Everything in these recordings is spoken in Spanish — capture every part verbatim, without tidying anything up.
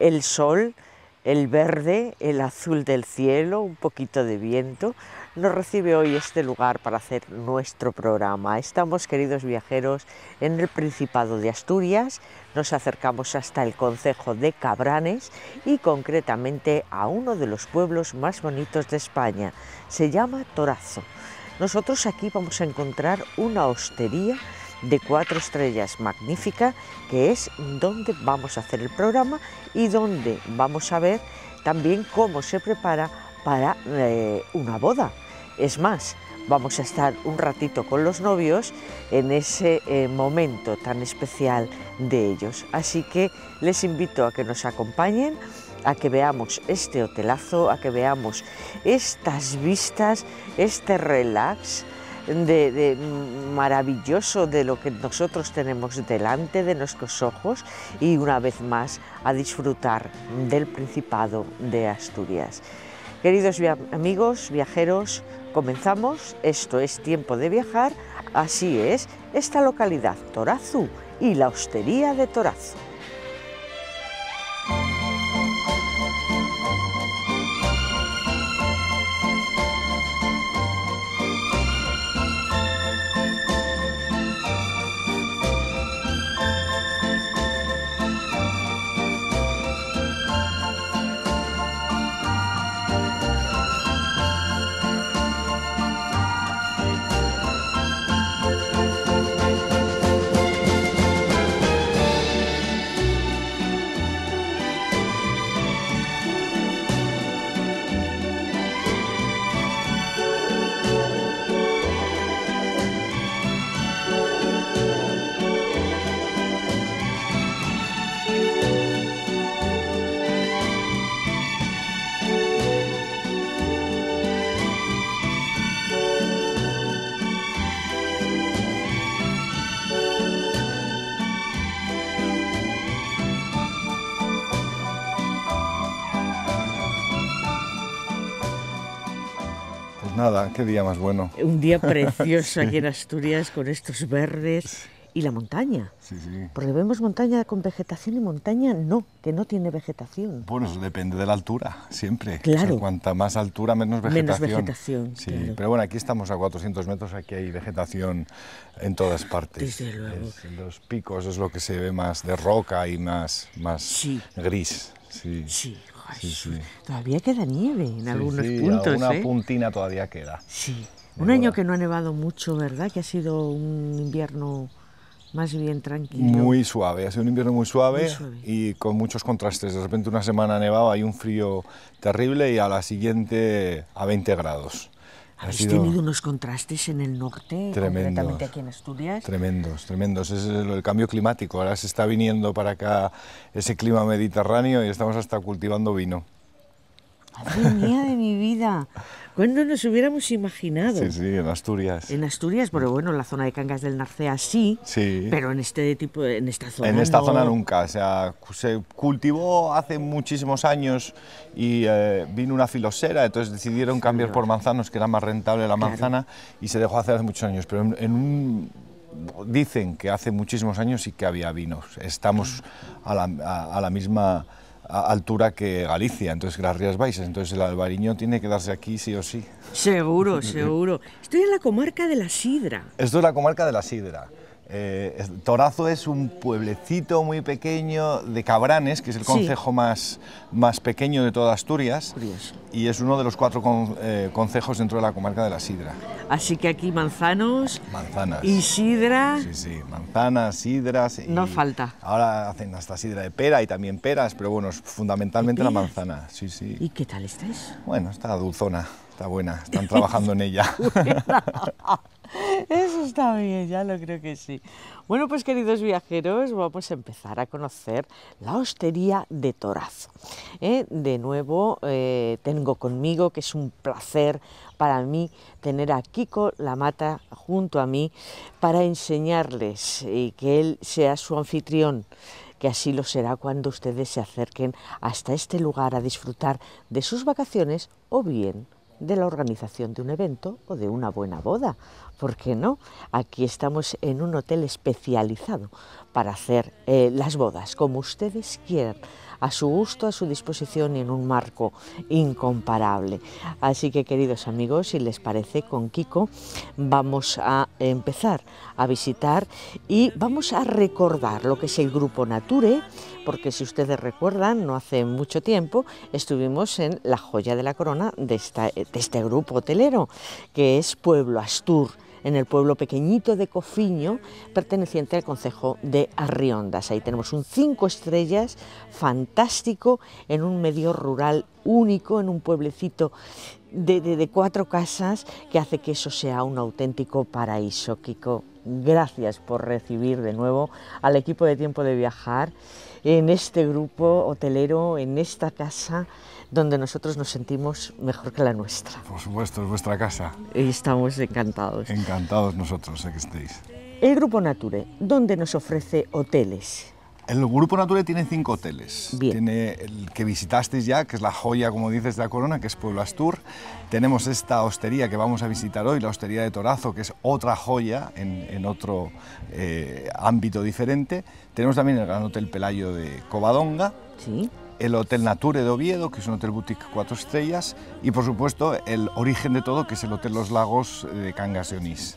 el sol, el verde, el azul del cielo, un poquito de viento, nos recibe hoy este lugar para hacer nuestro programa. Estamos, queridos viajeros, en el Principado de Asturias, nos acercamos hasta el concejo de Cabranes y concretamente a uno de los pueblos más bonitos de España, se llama Torazo. Nosotros aquí vamos a encontrar una hostería de cuatro estrellas magnífica, que es donde vamos a hacer el programa y donde vamos a ver también cómo se prepara para eh, una boda. Es más, vamos a estar un ratito con los novios en ese eh, momento tan especial de ellos. Así que les invito a que nos acompañen, a que veamos este hotelazo, a que veamos estas vistas, este relax De, de maravilloso de lo que nosotros tenemos delante de nuestros ojos y una vez más a disfrutar del Principado de Asturias. Queridos via amigos, viajeros, comenzamos. Esto es Tiempo de Viajar, así es esta localidad, Torazo, y la hostería de Torazo. Nada, qué día más bueno. Un día precioso aquí en Asturias con estos verdes y la montaña. Sí, sí. Porque vemos montaña con vegetación y montaña no, que no tiene vegetación. Bueno, eso depende de la altura, siempre. Claro. O sea, cuanta más altura, menos vegetación. Menos vegetación, sí, claro. Pero bueno, aquí estamos a cuatrocientos metros, aquí hay vegetación en todas partes. Desde luego. Es, en los picos es lo que se ve más de roca y más, más sí. gris. Sí. Sí. Sí, sí. Todavía queda nieve en sí, algunos sí, puntos. Una ¿eh? puntina todavía queda. Sí. Un año que no ha nevado mucho, ¿verdad? Que ha sido un invierno más bien tranquilo. Muy suave, ha sido un invierno muy suave, muy suave y con muchos contrastes. De repente una semana nevaba, hay un frío terrible y a la siguiente a veinte grados. Habéis sido... tenido unos contrastes en el norte, tremendos, concretamente aquí en Asturias. Tremendos, tremendos. Es el, el cambio climático. Ahora se está viniendo para acá ese clima mediterráneo y estamos hasta cultivando vino. ¡Madre mía de mi vida! ¿Cuándo nos hubiéramos imaginado? Sí, sí, en Asturias. En Asturias, pero bueno, en la zona de Cangas del Narcea sí, sí. pero en este tipo, en esta zona En esta no. zona nunca. O sea, se cultivó hace muchísimos años y eh, vino una filosera, entonces decidieron cambiar por manzanos, que era más rentable la manzana, claro. Y se dejó hacer hace muchos años. Pero en, en un... dicen que hace muchísimos años sí que había vinos. Estamos a la, a, a la misma altura que Galicia, entonces las Rías Baixas, entonces el albariño tiene que darse aquí sí o sí. Seguro, seguro. Estoy en la comarca de la Sidra. Esto es la comarca de la Sidra. Eh, Torazo es un pueblecito muy pequeño de Cabranes, que es el concejo sí. más, más pequeño de toda Asturias. Curioso. Y es uno de los cuatro con, eh, concejos dentro de la comarca de la Sidra. Así que aquí manzanos manzanas y sidra. Sí, sí, manzanas, sidras. Y no falta. Ahora hacen hasta sidra de pera y también peras, pero bueno, fundamentalmente la manzana. Sí, sí. ¿Y qué tal estáis? Bueno, está dulzona, está buena, están trabajando en ella. Eso está bien, ya lo creo que sí. Bueno, pues queridos viajeros, vamos a empezar a conocer la hostería de Torazo. ¿Eh? De nuevo eh, tengo conmigo, que es un placer para mí tener a Kiko Lamata junto a mí para enseñarles y que él sea su anfitrión, que así lo será cuando ustedes se acerquen hasta este lugar a disfrutar de sus vacaciones o bien de la organización de un evento o de una buena boda. ¿Por qué no? Aquí estamos en un hotel especializado para hacer eh, las bodas como ustedes quieran. a su gusto, a su disposición y en un marco incomparable. Así que, queridos amigos, si les parece, con Kiko vamos a empezar a visitar y vamos a recordar lo que es el Grupo Nature, porque si ustedes recuerdan, no hace mucho tiempo estuvimos en la joya de la corona de, esta, de este grupo hotelero, que es Pueblo Astur, en el pueblo pequeñito de Cofiño, perteneciente al concejo de Arriondas. Ahí tenemos un cinco estrellas fantástico en un medio rural único, en un pueblecito de, de, de cuatro casas, que hace que eso sea un auténtico paraíso. Kiko, gracias por recibir de nuevo al equipo de Tiempo de Viajar en este grupo hotelero, en esta casa donde nosotros nos sentimos mejor que la nuestra. Por supuesto, es vuestra casa. Y estamos encantados. Encantados nosotros de que estéis. El Grupo Nature, ¿dónde nos ofrece hoteles? El Grupo Nature tiene cinco hoteles. Bien. Tiene el que visitasteis ya, que es la joya, como dices, de la corona, que es Pueblo Astur. Tenemos esta hostería que vamos a visitar hoy, la Hostería de Torazo, que es otra joya en, en otro eh, ámbito diferente. Tenemos también el Gran Hotel Pelayo de Covadonga. Sí. El Hotel Nature de Oviedo, que es un hotel boutique cuatro estrellas, y por supuesto el origen de todo, que es el Hotel Los Lagos de Cangas de Onís.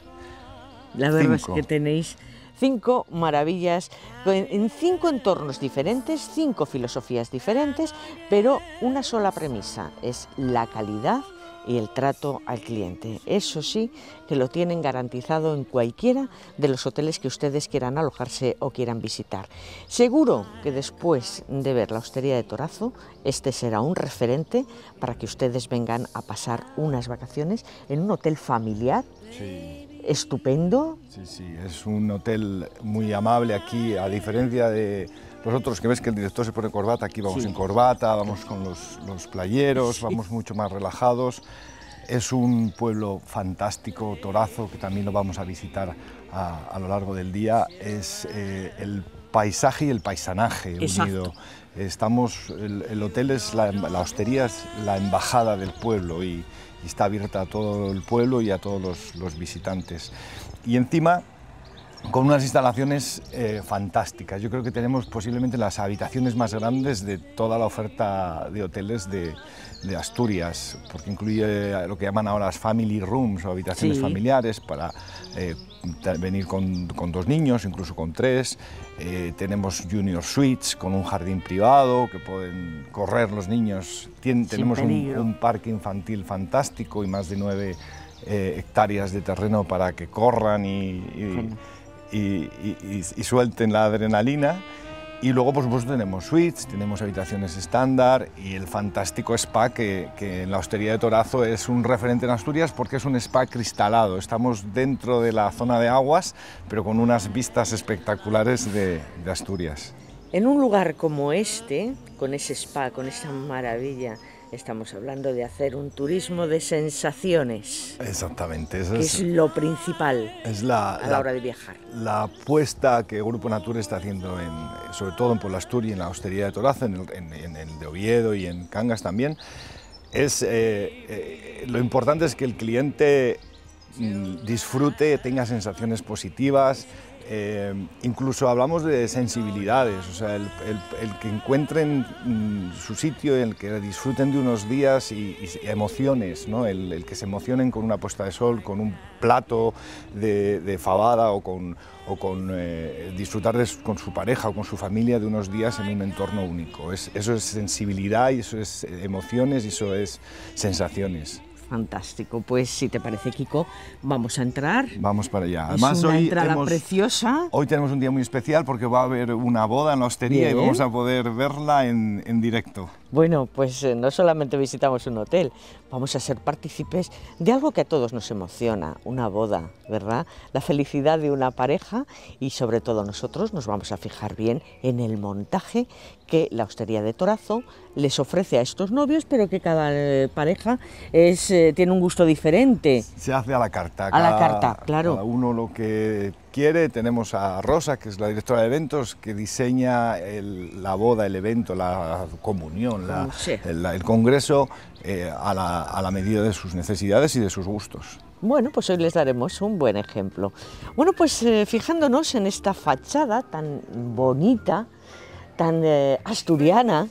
La verdad Cinco. es que tenéis cinco maravillas, en cinco entornos diferentes, cinco filosofías diferentes, pero una sola premisa, es la calidad y el trato al cliente. Eso sí, que lo tienen garantizado en cualquiera de los hoteles que ustedes quieran alojarse o quieran visitar. Seguro que después de ver la Hostería de Torazo, este será un referente para que ustedes vengan a pasar unas vacaciones en un hotel familiar. Sí. Estupendo. Sí, sí, es un hotel muy amable aquí, a diferencia de los otros que ves que el director se pone corbata, aquí vamos Sí. en corbata, vamos con los, los playeros, Sí. vamos mucho más relajados. Es un pueblo fantástico, Torazo, que también lo vamos a visitar a, a lo largo del día. Es eh, el paisaje y el paisanaje Exacto. unido. Estamos, el, el hotel es la, la hostería es la embajada del pueblo y, y está abierta a todo el pueblo y a todos los, los visitantes. Y encima, con unas instalaciones eh, fantásticas. Yo creo que tenemos posiblemente las habitaciones más grandes de toda la oferta de hoteles de, de Asturias, porque incluye lo que llaman ahora las family rooms o habitaciones Sí. familiares para eh, venir con, con dos niños, incluso con tres. Eh, tenemos junior suites con un jardín privado que pueden correr los niños. Tien, Sin tenemos un, peligro. un parque infantil fantástico y más de nueve eh, hectáreas de terreno para que corran y, y, y, y, y, y suelten la adrenalina. Y luego, por supuesto, tenemos suites, tenemos habitaciones estándar y el fantástico spa que, que en la Hostería de Torazo es un referente en Asturias porque es un spa cristalado. Estamos dentro de la zona de aguas, pero con unas vistas espectaculares de, de Asturias. En un lugar como este, con ese spa, con esa maravilla, estamos hablando de hacer un turismo de sensaciones, Exactamente, esa que es lo principal es la, a la la, hora de viajar. la apuesta que Grupo Nature está haciendo, en, sobre todo en Pueblo Astur y en la Hostería de Torazo, en el, en, en el de Oviedo y en Cangas también. Es, eh, eh, lo importante es que el cliente mm, disfrute, tenga sensaciones positivas. Eh, incluso hablamos de sensibilidades, o sea, el, el, el que encuentren mm, su sitio, el que disfruten de unos días y, y emociones, ¿no? el, el que se emocionen con una puesta de sol, con un plato de, de fabada o con, o con eh, disfrutar de su, con su pareja o con su familia de unos días en un entorno único. Es, eso es sensibilidad y eso es emociones y eso es sensaciones. Fantástico, pues si te parece, Kiko, vamos a entrar. Vamos para allá. Además, es una hoy entrada hemos, preciosa. Hoy tenemos un día muy especial porque va a haber una boda en la hostería. Bien. Y vamos a poder verla en, en directo. Bueno, pues eh, no solamente visitamos un hotel, vamos a ser partícipes de algo que a todos nos emociona, una boda, ¿verdad? La felicidad de una pareja y sobre todo nosotros nos vamos a fijar bien en el montaje que la Hostería de Torazo les ofrece a estos novios, pero que cada eh, pareja es, eh, tiene un gusto diferente. Se hace a la carta. A cada, la carta, claro. Cada uno lo que quiere. Tenemos a Rosa, que es la directora de eventos, que diseña el, la boda, el evento, la comunión, la, sí. el, el congreso eh, a, la, a la medida de sus necesidades y de sus gustos. Bueno, pues hoy les daremos un buen ejemplo. Bueno, pues eh, fijándonos en esta fachada tan bonita, tan eh, asturiana,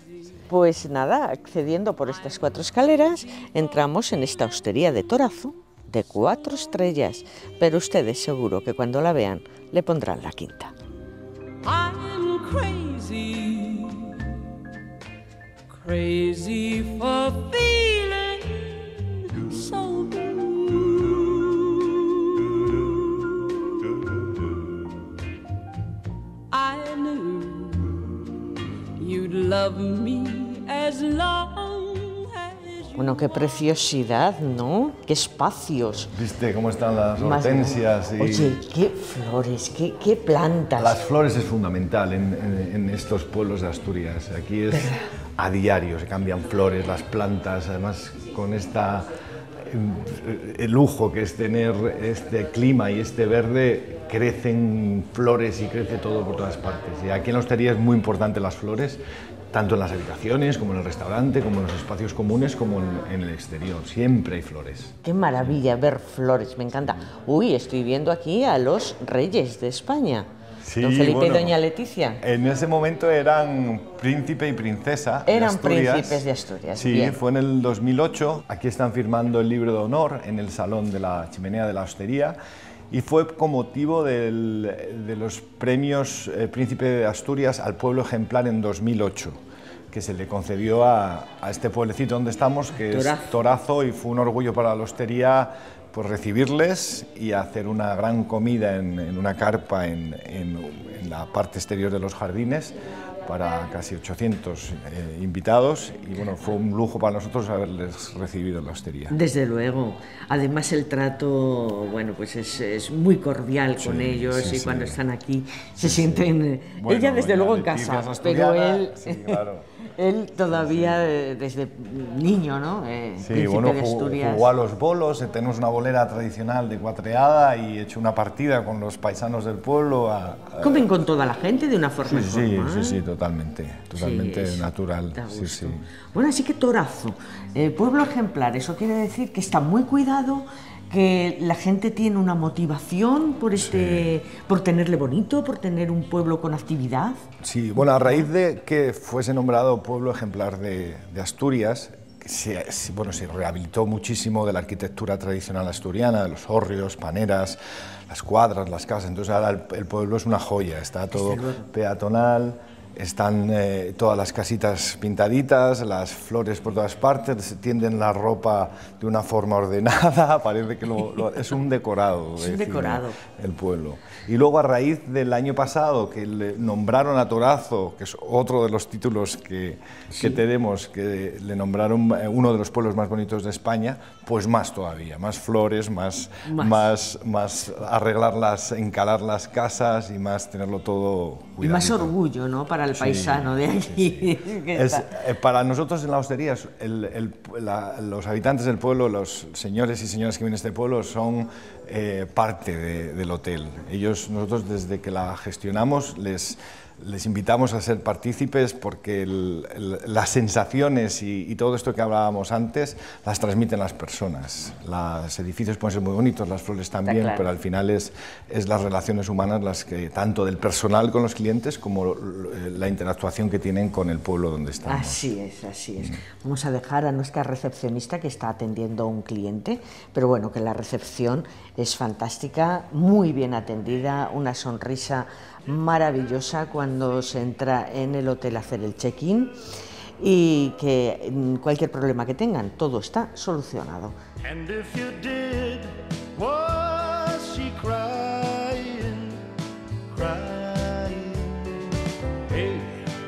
Pues nada, accediendo por estas cuatro escaleras, entramos en esta hostería de Torazo de cuatro estrellas, pero ustedes seguro que cuando la vean le pondrán la quinta. I'm crazy, crazy for feeling so blue. I knew you'd love me as long as you... Bueno, qué preciosidad, ¿no? Qué espacios. ¿Viste cómo están las Más- hortensias? Y Oye, qué flores, qué, qué plantas. las flores es fundamental en, en- en estos pueblos de Asturias. Aquí es a diario, se cambian flores, las plantas, además con esta eh, el lujo que es tener este clima y este verde, crecen flores y crece todo por todas partes. Y aquí en la hostería es muy importante las flores, tanto en las habitaciones, como en el restaurante, como en los espacios comunes, como en, en el exterior. Siempre hay flores. Qué maravilla ver flores, me encanta. Uy, estoy viendo aquí a los reyes de España. Sí, Don Felipe bueno, y Doña Leticia. En ese momento eran príncipe y princesa de Eran Asturias. príncipes de Asturias, Sí, bien. fue en el dos mil ocho. Aquí están firmando el libro de honor en el salón de la chimenea de la hostería. Y fue con motivo del- de los premios eh, Príncipe de Asturias al pueblo ejemplar en dos mil ocho, que se le concedió a, a este pueblecito donde estamos, que Torazo. es Torazo, y fue un orgullo para la hostería pues recibirles y hacer una gran comida en, en una carpa en, en- en la parte exterior de los jardines para casi ochocientos eh, invitados, y bueno, fue un lujo para nosotros haberles recibido en la hostería. Desde luego. Además el trato, bueno, pues es, es muy cordial con Sí, ellos sí, y sí. cuando están aquí se sienten... eh, Bueno, ella desde doña luego en Leticia casa, es pero asturiana, él, sí, claro. él todavía eh, desde niño, ¿no? Eh, Sí, príncipe bueno, de jugó, Asturias. jugó a los bolos, eh, tenemos una bolera tradicional de cuatreada y he hecho una partida con los paisanos del pueblo. A, a- Comen con toda la gente de una forma sí, sí, informal. sí, sí, totalmente, totalmente Sí, es- natural. da Sí, gusto. sí. Bueno, así que Torazo, eh, pueblo ejemplar, eso quiere decir que está muy cuidado, que la gente tiene una motivación por, este, por tenerle bonito, por tener un pueblo con actividad. Sí, bueno, a raíz de que fuese nombrado pueblo ejemplar de, de Asturias, que se, se- bueno, se rehabilitó muchísimo de la arquitectura tradicional asturiana, de los hórreos, paneras, las cuadras, las casas. Entonces ahora el, el pueblo es una joya, está todo peatonal, están eh, todas las casitas pintaditas, las flores por todas partes, se tienden la ropa de una forma ordenada, parece que lo- lo- es un decorado. Es un decime, decorado. el pueblo. Y luego a raíz del año pasado que le nombraron a Torazo, que es otro de los títulos que, que tenemos, que le nombraron eh, uno de los pueblos más bonitos de España, pues más todavía, más flores, más, Más. más, más arreglarlas, encalar las casas y más tenerlo todo Y más cuidadito. orgullo, ¿no? Para el Sí, paisano de sí, aquí. que Es, está- eh, para nosotros en la hostería, es el- el- la- los habitantes del pueblo, los señores y señoras que vienen a este pueblo, son eh, parte de- del hotel. Ellos, nosotros desde que la gestionamos, les, les invitamos a ser partícipes porque el- el- las sensaciones y, y todo esto que hablábamos antes las transmiten las personas. Los edificios pueden ser muy bonitos, las flores también, claro. pero al final es, es las relaciones humanas las que, tanto del personal con los clientes como eh, la interactuación que tienen con el pueblo donde estamos. Así es, así es. Vamos a dejar a nuestra recepcionista que está atendiendo a un cliente, pero bueno, que la recepción es fantástica, muy bien atendida, una sonrisa maravillosa cuando se entra en el hotel a hacer el check-in y que mm, cualquier problema que tengan, todo está solucionado. And if you did, was she crying, crying? Hey,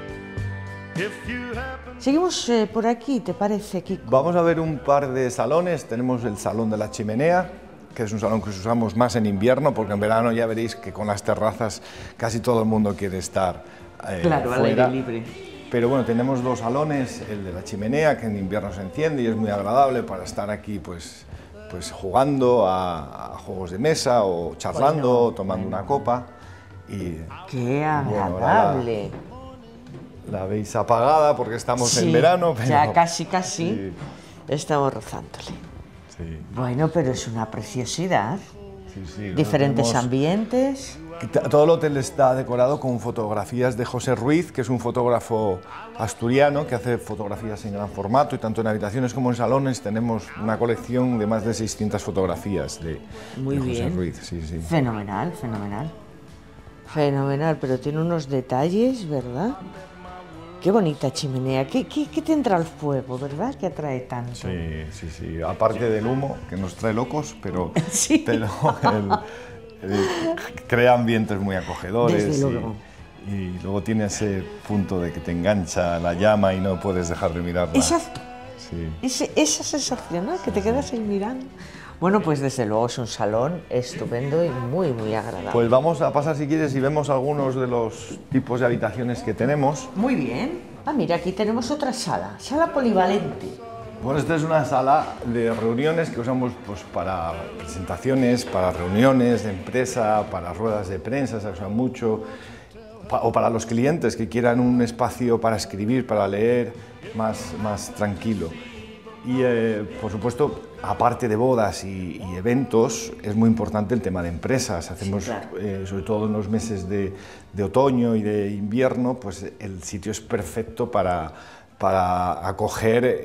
if you happen. Seguimos eh, por aquí, ¿te parece, Kiko? Vamos a ver un par de salones. Tenemos el Salón de la Chimenea, que es un salón que usamos más en invierno, porque en verano ya veréis que con las terrazas casi todo el mundo quiere estar eh, Claro, al fuera. aire libre. Pero bueno, tenemos dos salones, el de la chimenea, que en invierno se enciende y es muy agradable para estar aquí pues, pues jugando a, a juegos de mesa o charlando, Bueno, o tomando una copa. Y ¡Qué ahora agradable! la veis apagada porque estamos Sí, en verano, pero... ya casi, casi Sí, estamos rozándole. sí, Bueno, pero es una preciosidad. sí, sí, Diferentes tenemos- ambientes. Todo el hotel está decorado con fotografías de José Ruiz, que es un fotógrafo asturiano que hace fotografías en gran formato, y tanto en habitaciones como en salones tenemos una colección de más de seiscientas fotografías de, Muy de José bien. Ruiz. Sí, sí. Fenomenal, fenomenal. Fenomenal, pero tiene unos detalles, ¿verdad? Qué bonita chimenea. ¿Qué, qué, qué tendrá el fuego, verdad? Que atrae tanto. Sí, sí, sí. Aparte del humo, que nos trae locos, pero, Sí. pero el, el, crea ambientes muy acogedores. Desde luego. Y, y luego tiene ese punto de que te engancha la llama y no puedes dejar de mirarla. Exacto. Sí. Ese, esa sensación, ¿no? Que te quedas ahí mirando. Bueno, pues desde luego es un salón estupendo y muy, muy agradable. Pues vamos a pasar, si quieres, y vemos algunos de los tipos de habitaciones que tenemos. Muy bien. Ah, mira, aquí tenemos otra sala, sala polivalente. Bueno, esta es una sala de reuniones que usamos pues, para presentaciones, para reuniones de empresa, para ruedas de prensa, se usa mucho, pa- o para los clientes que quieran un espacio para escribir, para leer, más, más tranquilo. Y, eh, por supuesto, aparte de bodas y, y eventos, es muy importante el tema de empresas. Hacemos, Sí, claro. eh, sobre todo en los meses de, de otoño y de invierno, pues el sitio es perfecto para, para acoger eh,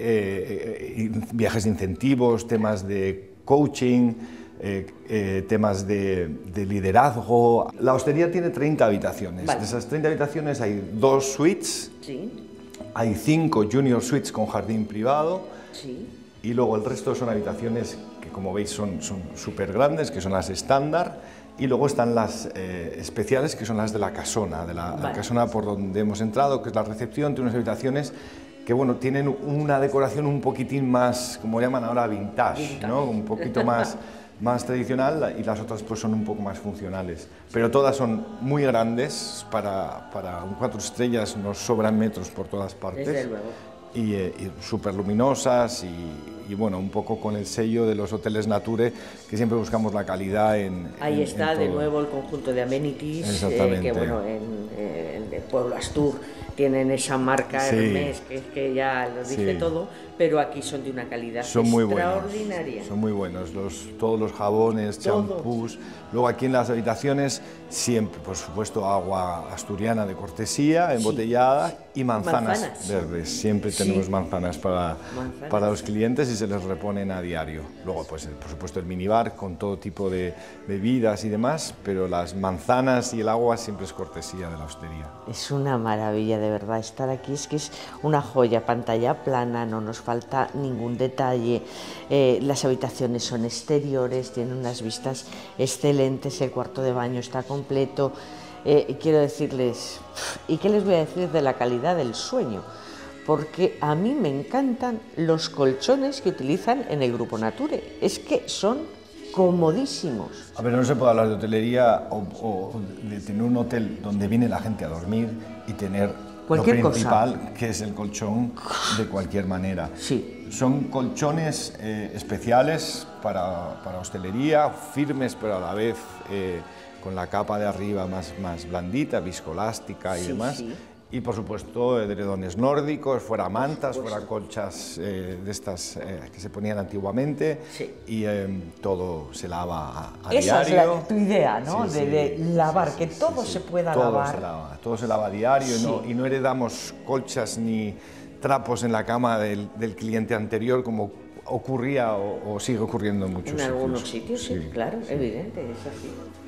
eh, viajes de incentivos, temas de coaching, eh, eh, temas de, de liderazgo. La hostería tiene treinta habitaciones. Vale. De esas treinta habitaciones hay dos suites, Sí, hay cinco junior suites con jardín privado, sí. y luego el resto son habitaciones que, como veis, son súper grandes, que son las estándar, y luego están las eh, especiales, que son las de la casona, de la, Vale. la casona por donde hemos entrado, que es la recepción. Tiene unas habitaciones que, bueno, tienen una decoración un poquitín más, como llaman ahora, vintage, Vintage. ¿no? Un poquito más, más tradicional, y las otras pues son un poco más funcionales. Pero todas son muy grandes, para, para un cuatro estrellas nos sobran metros por todas partes. Desde luego. Y, eh, y súper luminosas y, y bueno, un poco con el sello de los hoteles Nature, que siempre buscamos la calidad en... Ahí en- está en de todo. nuevo el conjunto de amenities, eh, Exactamente. que bueno, en, eh, en el pueblo Astur tienen esa marca Sí. Hermes, que, que ya lo dice Sí. todo, pero aquí son de una calidad Son muy buenos, extraordinaria. son muy buenos, los, todos los jabones, Todo. champús. Luego aquí en las habitaciones siempre, por supuesto, agua asturiana de cortesía, embotellada, y manzanas, Manzanas. verdes. Siempre Sí. tenemos manzanas para, Manzanas. para los clientes y se les reponen a diario. Luego, pues, por supuesto, el minibar con todo tipo de bebidas y demás, pero las manzanas y el agua siempre es cortesía de la hostería. Es una maravilla, de verdad, estar aquí, es que es una joya, pantalla plana, no nos falta ningún detalle, eh, las habitaciones son exteriores, tienen unas vistas excelentes, el cuarto de baño está completo, eh, y quiero decirles, ¿y qué les voy a decir de la calidad del sueño? Porque a mí me encantan los colchones que utilizan en el Grupo Nature, es que son comodísimos. A ver, no se puede hablar de hotelería o, o de tener un hotel donde viene la gente a dormir y tener Cualquier lo cosa. principal, que es el colchón, de cualquier manera. Sí. Son colchones eh, especiales para, para hostelería, firmes, pero a la vez eh, con la capa de arriba más, más blandita, viscoelástica y Sí, demás. sí. Y por supuesto edredones nórdicos, fuera mantas, fuera colchas eh, de estas eh, que se ponían antiguamente, Sí. y eh, todo se lava a, a Esa diario. es la, tu idea, ¿no? Sí, de, sí, de sí, lavar, sí, que sí, todo sí. se pueda todo lavar. Se lava, todo se lava a diario, y, no, Sí. y no heredamos colchas ni trapos en la cama del, del cliente anterior, como ocurría o, o sigue ocurriendo en muchos En sitios. algunos sitios, sí, claro, sí. evidente, es así.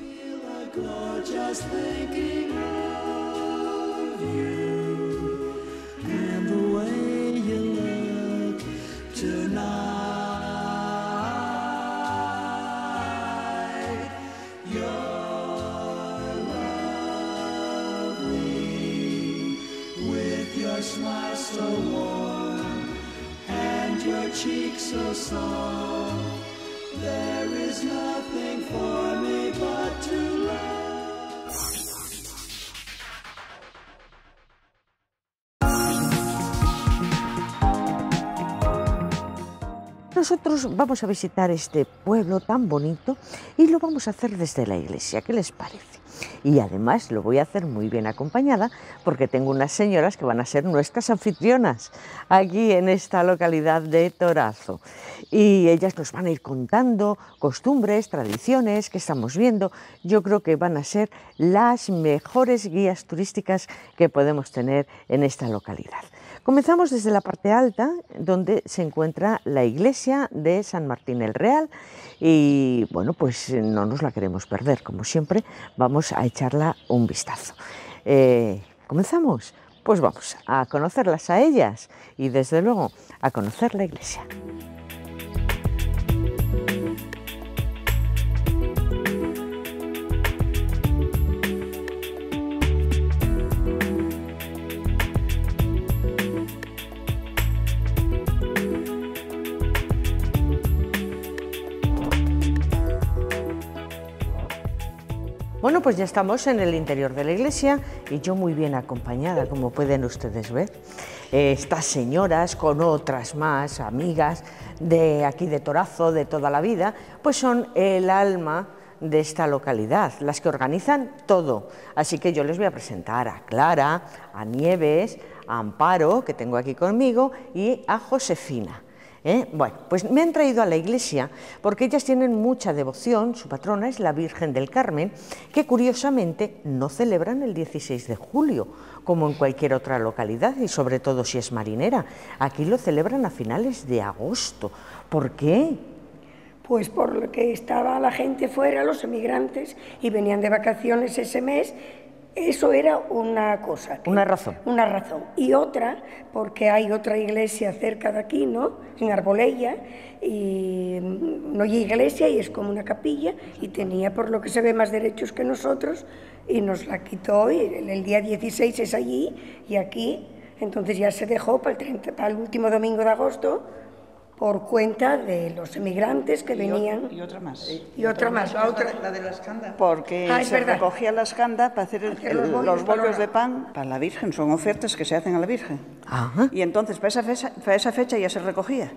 Just thinking of you and the way you look tonight. You're lovely with your smile so warm and your cheeks so soft. There is nothing for me but to love. Nosotros vamos a visitar este pueblo tan bonito y lo vamos a hacer desde la iglesia, ¿qué les parece? Y además lo voy a hacer muy bien acompañada porque tengo unas señoras que van a ser nuestras anfitrionas aquí en esta localidad de Torazo. Y ellas nos van a ir contando costumbres, tradiciones que estamos viendo. Yo creo que van a ser las mejores guías turísticas que podemos tener en esta localidad. Comenzamos desde la parte alta, donde se encuentra la iglesia de San Martín el Real y bueno, pues no nos la queremos perder, como siempre vamos a echarla un vistazo. Eh, ¿Comenzamos? Pues vamos a conocerlas a ellas y desde luego a conocer la iglesia. Bueno, pues ya estamos en el interior de la iglesia y yo muy bien acompañada, como pueden ustedes ver. Eh, estas señoras con otras más amigas de aquí de Torazo, de toda la vida, pues son el alma de esta localidad, las que organizan todo. Así que yo les voy a presentar a Clara, a Nieves, a Amparo, que tengo aquí conmigo, y a Josefina. ¿Eh? Bueno, pues me han traído a la iglesia porque ellas tienen mucha devoción. Su patrona es la Virgen del Carmen, que curiosamente no celebran el dieciséis de julio, como en cualquier otra localidad, y sobre todo si es marinera. Aquí lo celebran a finales de agosto. ¿Por qué? Pues porque estaba la gente fuera, los emigrantes, y venían de vacaciones ese mes. Eso era una cosa. Que, una razón. Una razón. Y otra, porque hay otra iglesia cerca de aquí, ¿no? En Arbolella, y no hay iglesia y es como una capilla, y tenía, por lo que se ve, más derechos que nosotros, y nos la quitó, y el, el día dieciséis es allí, y aquí, entonces ya se dejó para el, treinta, para el último domingo de agosto, por cuenta de los emigrantes que y venían. O, y otra más. Y, y otra más, la otra. La de la escanda. Porque ah, se verdad. recogía la escanda para hacer, el, hacer el, los bollos, los bollos para de pan para la Virgen. Son ofertas que se hacen a la Virgen. Ajá. Y entonces para esa, fecha, para esa fecha ya se recogía.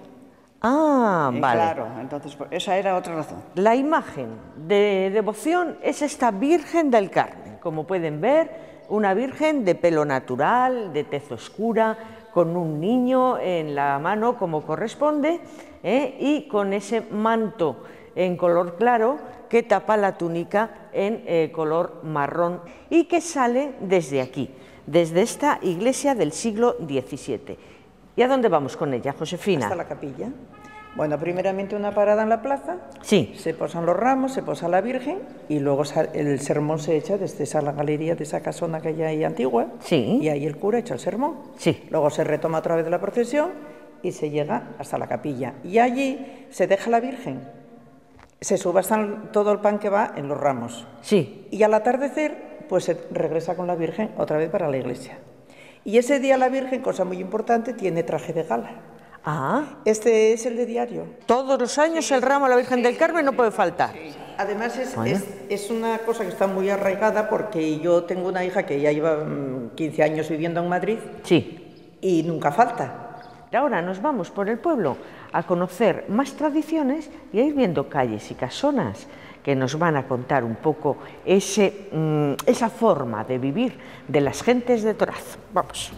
Ah, y vale. Claro, entonces esa era otra razón. La imagen de devoción es esta Virgen del Carmen. Como pueden ver, una Virgen de pelo natural, de tez oscura, con un niño en la mano como corresponde, ¿eh? Y con ese manto en color claro que tapa la túnica en eh, color marrón y que sale desde aquí, desde esta iglesia del siglo diecisiete. ¿Y a dónde vamos con ella, Josefina? Hasta la capilla. Bueno, primeramente una parada en la plaza, sí. Se posan los ramos, se posa la Virgen y luego el sermón se echa desde esa la galería de esa casona que hay ahí antigua, sí. Y ahí el cura echa el sermón. Sí. Luego se retoma otra vez de la procesión y se llega hasta la capilla. Y allí se deja la Virgen, se subastan todo el pan que va en los ramos. Sí. Y al atardecer, pues se regresa con la Virgen otra vez para la iglesia. Y ese día la Virgen, cosa muy importante, tiene traje de gala. Ah. Este es el de diario. Todos los años sí, el ramo a la Virgen del Carmen no puede faltar. Sí. Además es, bueno. es, es una cosa que está muy arraigada porque yo tengo una hija que ya lleva quince años viviendo en Madrid. Sí. Y nunca falta. Ahora nos vamos por el pueblo a conocer más tradiciones y a ir viendo calles y casonas que nos van a contar un poco ese, mmm, esa forma de vivir de las gentes de Torazo. Vamos.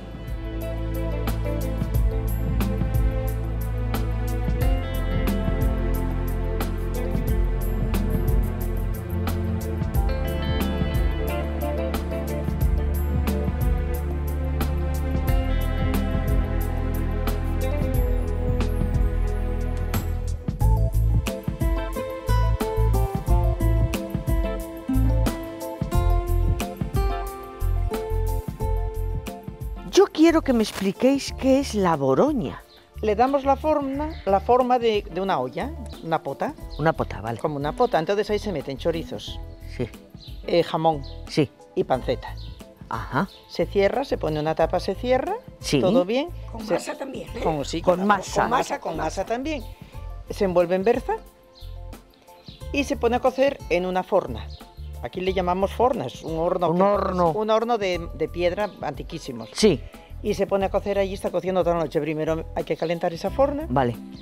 Yo quiero que me expliquéis qué es la boroña. Le damos la forma, la forma de, de una olla, una pota. Una pota, vale. Como una pota, entonces ahí se meten chorizos. Sí. Eh, jamón. Sí. Y panceta. Ajá. Se cierra, se pone una tapa, se cierra. Sí. Todo bien. Con se, masa también, ¿eh? Con, sí, con, con masa. Con masa, con masa también. Se envuelve en berza y se pone a cocer en una forna. Aquí le llamamos fornas, un horno. Un que, horno. Un horno de, de piedra antiquísimos. Sí. Y se pone a cocer allí, está cociendo toda la noche. Primero hay que calentar esa forna. Vale.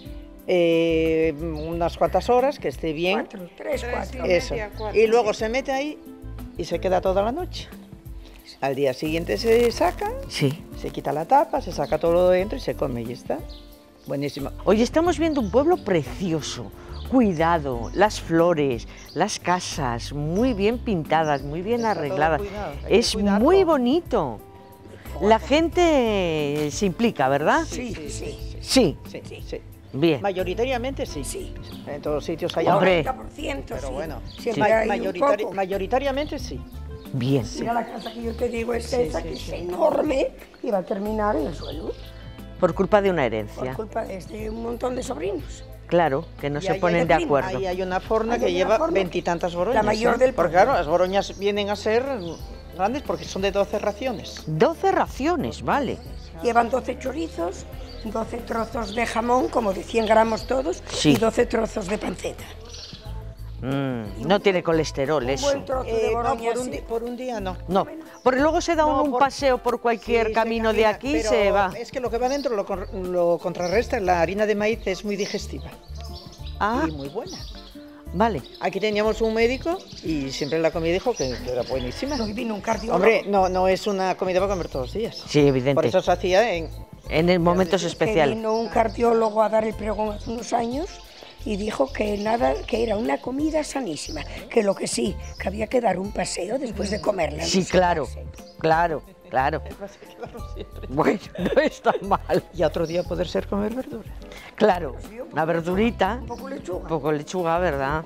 eh, unas cuantas horas, que esté bien. Cuatro, tres, cuatro. Eso. Y luego se mete ahí y se queda toda la noche. Al día siguiente se saca, Sí. se quita la tapa, se saca todo lo de dentro y se come y ya está. Buenísimo. Hoy estamos viendo un pueblo precioso, cuidado, las flores, las casas, muy bien pintadas, muy bien Está todo arregladas. cuidado, hay que Es cuidarlo. muy bonito. La gente se implica, ¿verdad? Sí, sí, sí. Sí, Sí, sí. bien. Mayoritariamente sí. Sí. En todos sitios hay Hombre. algo. noventa por ciento, Pero sí. bueno, Siempre ma- hay un mayoritari- poco. mayoritariamente sí. Bien. Mira la casa que yo te digo es esa, sí, que sí. es enorme y va a terminar en el suelo Por culpa de una por herencia. culpa de este, un montón de sobrinos. Claro, que no Y se ahí ponen hay- de acuerdo. Ahí hay una forna Ahí que hay una lleva forna. veintitantas boroñas. La mayor ¿eh? del Porque pueblo. claro, las boroñas vienen a ser grandes porque son de doce raciones. doce raciones, vale. Llevan doce chorizos, doce trozos de jamón, como de cien gramos todos, Sí. y doce trozos de panceta. Mm, no tiene colesterol Un eso. buen trozo de Eh, no, boroña por un, así. di- por un día no. No, porque luego se da No, un por- paseo por cualquier Sí, se camino de camina, aquí y pero se va. Es que lo que va dentro lo, con- lo contrarresta. La harina de maíz es muy digestiva Ah, y muy buena. vale. Aquí teníamos un médico y siempre la comida dijo que, que era buenísima. Hoy vino un cardiólogo. Hombre, no, no es una comida para comer todos los días. Sí, evidente. Por eso se hacía en... En el momentos que especiales. vino un cardiólogo a dar el pregón hace unos años y dijo que nada, que era una comida sanísima, que lo que sí, que había que dar un paseo después de comerla. Sí, no claro, sentarse. claro, claro. Bueno, no está mal. Y otro día poder ser comer verdura. Claro, una verdurita, Un poco lechuga. un poco lechuga, ¿verdad?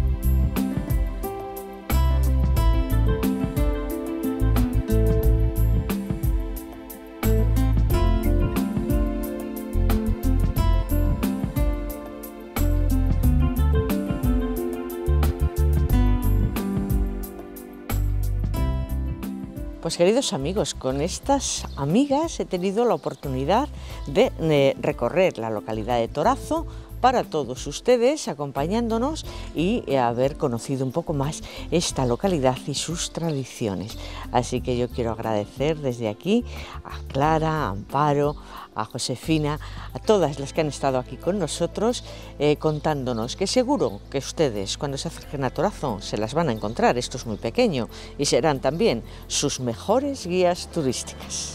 Pues queridos amigos, con estas amigas he tenido la oportunidad de eh, recorrer la localidad de Torazo para todos ustedes, acompañándonos y eh, haber conocido un poco más esta localidad y sus tradiciones. Así que yo quiero agradecer desde aquí a Clara, a Amparo, a Josefina, a todas las que han estado aquí con nosotros eh, contándonos que seguro que ustedes cuando se acerquen a Torazo se las van a encontrar, esto es muy pequeño, y serán también sus mejores guías turísticas.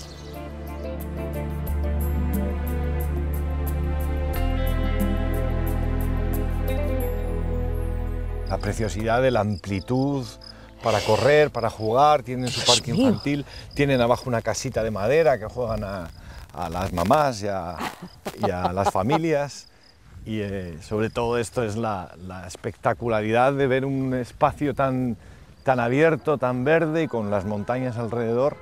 La preciosidad de la amplitud para correr, para jugar, tienen su Dios parque mío. infantil, tienen abajo una casita de madera que juegan a, a las mamás y a, y a las familias. Y eh, sobre todo esto es la, la espectacularidad de ver un espacio tan, tan abierto, tan verde y con las montañas alrededor.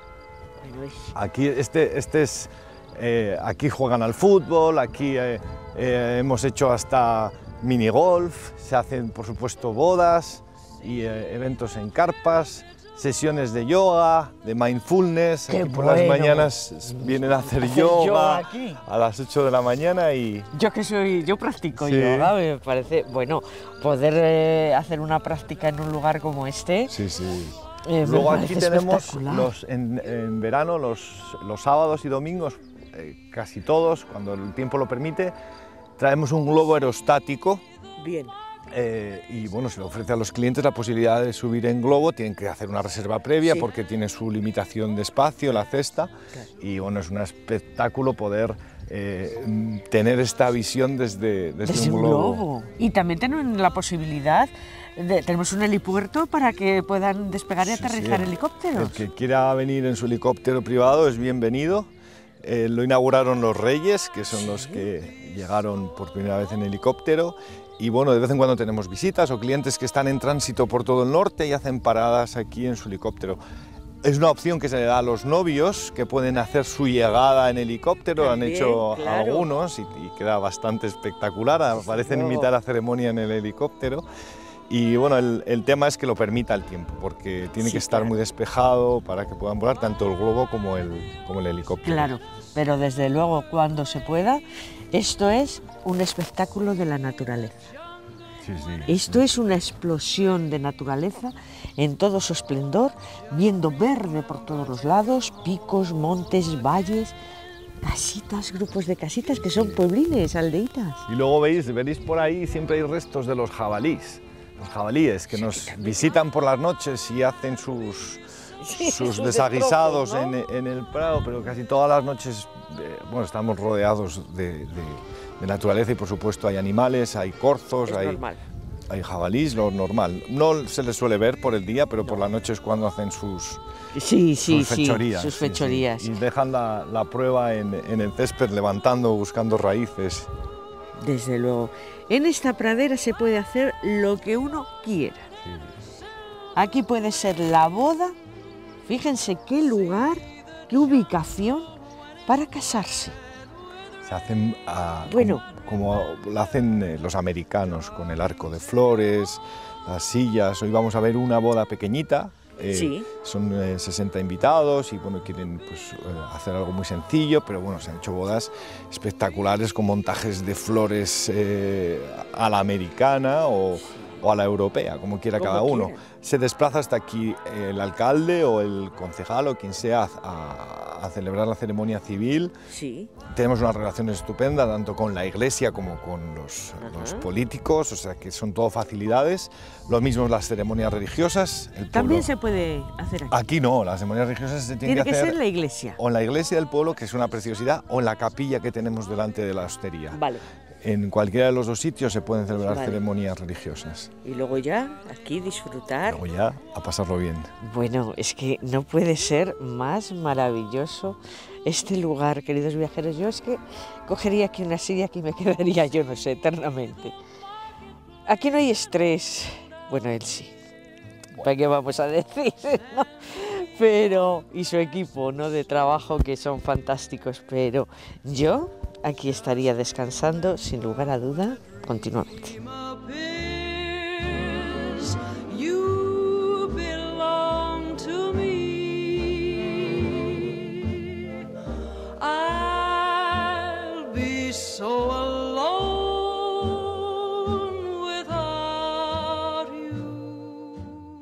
Aquí, este, este es, eh, aquí juegan al fútbol, aquí eh, eh, hemos hecho hasta minigolf, se hacen por supuesto bodas y eh, eventos en carpas, sesiones de yoga, de mindfulness. ¡Qué Aquí por las bueno! mañanas vienen a hacer Hacer yoga, yoga aquí. a las ocho de la mañana y Yo que soy, yo practico Sí. yoga, me parece, bueno, poder eh, hacer una práctica en un lugar como este. sí, sí. eh, me Luego aquí parece tenemos espectacular. los, en, en verano, los, los sábados y domingos, eh, casi todos, cuando el tiempo lo permite, traemos un globo aerostático. Bien. Eh, y bueno, se le ofrece a los clientes la posibilidad de subir en globo, tienen que hacer una reserva previa Sí. porque tiene su limitación de espacio, la cesta, y bueno, es un espectáculo poder eh, tener esta visión desde, desde, Desde un un globo. globo. Y también tenemos la posibilidad, de, tenemos un helipuerto para que puedan despegar y Sí, aterrizar sí. helicópteros. El que quiera venir en su helicóptero privado es bienvenido. Eh, lo inauguraron los Reyes, que son los que llegaron por primera vez en helicóptero. Y bueno, de vez en cuando tenemos visitas o clientes que están en tránsito por todo el norte y hacen paradas aquí en su helicóptero. Es una opción que se le da a los novios, que pueden hacer su llegada en helicóptero, han También, hecho claro. algunos y, y queda bastante espectacular, aparecen en luego. mitad de la ceremonia en el helicóptero. Y bueno, el, el tema es que lo permita el tiempo, porque tiene Sí, que estar claro. muy despejado para que puedan volar tanto el globo como el, como el helicóptero. Claro, pero desde luego cuando se pueda, esto es un espectáculo de la naturaleza. Sí, sí. Esto es una explosión de naturaleza en todo su esplendor, viendo verde por todos los lados, picos, montes, valles. casitas, grupos de casitas que son pueblines, aldeitas. Y luego veis, veréis por ahí, siempre hay restos de los jabalíes, los jabalíes que nos visitan por las noches y hacen sus, Sí, sus sus desaguisados destrozos, ¿no? en, en el prado, pero casi todas las noches eh, bueno, estamos rodeados de, de, de naturaleza y por supuesto hay animales, hay corzos, Es hay, normal. hay jabalís, lo normal. No se les suele ver por el día, pero por la noche es cuando hacen sus, Sí, sí, sus sí, fechorías. sus sí, sí. fechorías. Y dejan la, la prueba en, en el césped, levantando, buscando raíces. Desde luego. En esta pradera se puede hacer lo que uno quiera. Aquí puede ser la boda, fíjense qué lugar, qué ubicación para casarse. Se hacen ah, Bueno. como, como lo hacen eh, los americanos, con el arco de flores, las sillas. Hoy vamos a ver una boda pequeñita. Eh, Sí. Son eh, sesenta invitados y bueno, quieren pues, eh, hacer algo muy sencillo, pero bueno, se han hecho bodas espectaculares con montajes de flores eh, a la americana o, o a la europea, como quiera Como cada uno. quiera. Se desplaza hasta aquí el alcalde o el concejal o quien sea a, a celebrar la ceremonia civil. Sí. Tenemos una relación estupenda tanto con la iglesia como con los, los políticos, o sea que son todo facilidades. Lo mismo las ceremonias religiosas. El También pueblo- se puede hacer aquí. Aquí no, las ceremonias religiosas se tienen Tiene que que hacer ser en la iglesia. o en la iglesia del pueblo, que es una preciosidad, o en la capilla que tenemos delante de la hostería. Vale. En cualquiera de los dos sitios se pueden celebrar Vale. ceremonias religiosas. Y luego ya aquí disfrutar. Luego ya a pasarlo bien. Bueno, es que no puede ser más maravilloso este lugar, queridos viajeros. Yo es que cogería aquí una silla que me quedaría, yo no sé, eternamente. Aquí no hay estrés. Bueno, él sí. ¿Para qué vamos a decir? ¿no? Pero, y su equipo, ¿no? De trabajo, que son fantásticos. Pero yo aquí estaría descansando, sin lugar a duda, continuamente. appears, you belong to me. I'll be so alone without you.